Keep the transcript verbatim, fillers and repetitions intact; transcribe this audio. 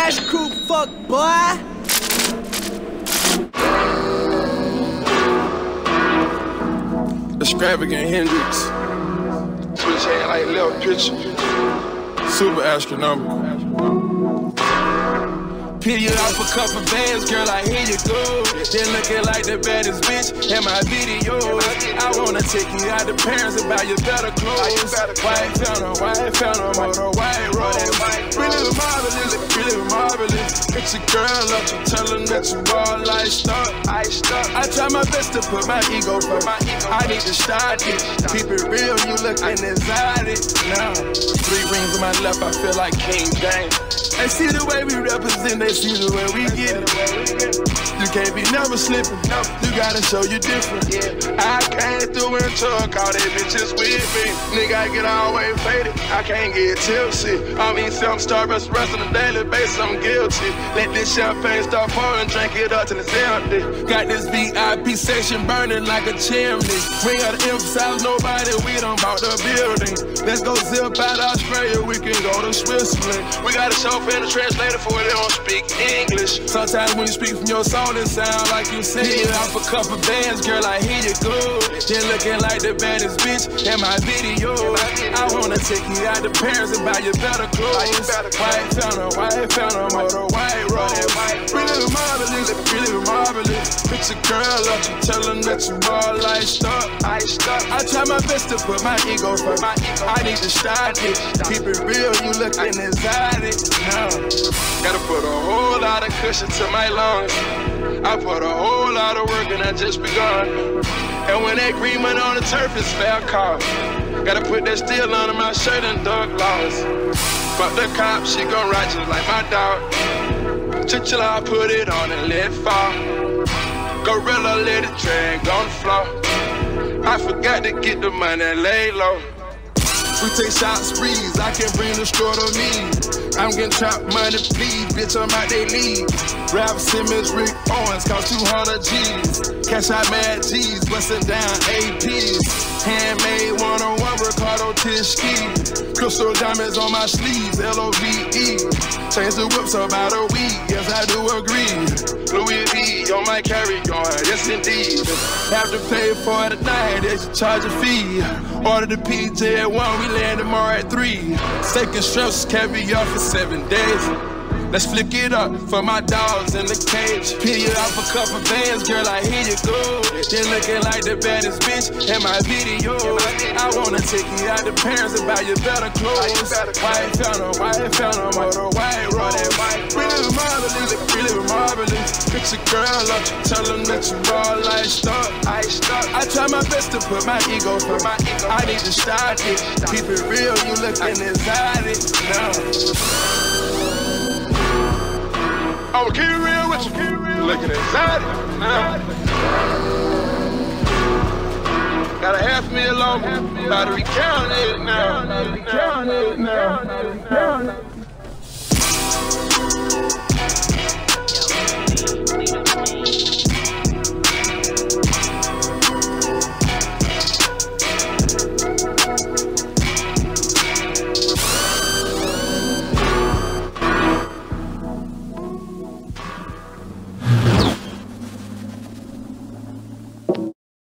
Ash crew, fuck boy. Extravagant Hendrix. Switch hand like left picture. Super astronomical. Peel you off a couple bands, girl, I hear you go. Then looking like the baddest bitch in my video. I wanna take you out to Paris and buy you better clothes. White fountain, white fountain, motor, white rose. Really marvelous, really marvelous. It's your girl up, you tell her that you all iced up. I try my best to put my ego first. I need to start it. Keep it real, you looking exotic. Now, three rings on my left, I feel like King James. They see the way we represent, they see the way we get it. You can't be never slipping, you gotta show you different. I came through and took all they bitches with me. Nigga, I get all way faded, I can't get tipsy. I mean, some Starbucks rest on a daily basis, I'm guilty. Let this champagne start pouring, drink it up till it's empty. Got this V I P section burning like a chimney. We gotta emphasize nobody, we done bought the building. Let's go zip out Australia, we can go to Switzerland. We gotta show for the translator for they don't speak English. Sometimes when you speak from your soul, it sound like you sing it off a couple bands, girl, I hear you good. Then looking like the baddest bitch in my video. I wanna take you out to Paris and buy you better clothes. White fountain, white fountain, motor, white rose. Really marvelous, really marvelous. Pick your girl up, you tell them that you all iced up. I try my best to put my ego first. I need to start it. Keep it real, you looking exotic. Now, gotta put a whole lot of cushion to my lungs. I put a whole lot of work and I just begun. And when that green went on the turf, it's fair call. Gotta put that steel under my shirt and dog laws. Fuck the cop, she gon' ride just like my dog. Chill-chill, I put it on and let it fall. Gorilla, let it drag on the floor. I forgot to get the money, lay low. We take shot sprees, I can bring the straw to me. I'm getting trapped money, please, bitch, I'm out they league. Rap Simmons, Rick Owens, cost two hundred G's. Cash out mad G's, bustin' down A Ps. Handmade one-on-one, Ricardo Tishke. Crystal diamonds on my sleeves, L O V E. Change the whips about a week, yes I do agree. Louis V on my carry-on, yes indeed. Have to pay for the night, they should charge a fee. Order the P J at one, we land tomorrow at three. Steak and strips, caviar for seven days. Let's flick it up for my dogs in the cage. Peel you off a couple bands, girl, I hear you go. Then looking like the baddest bitch in my video. I wanna take you out to Paris and buy you better clothes. White fountain, white fountain, motor, white rose. Really marvelous, really marvelous. Pick your girl up, you tell them that you all iced up. I try my best to put my ego first. I need to start it. Keep it real, you looking exotic now. I'ma keep it real with you. Looking exotic now. Got a half meal on me. About to recount it now. Recount it now.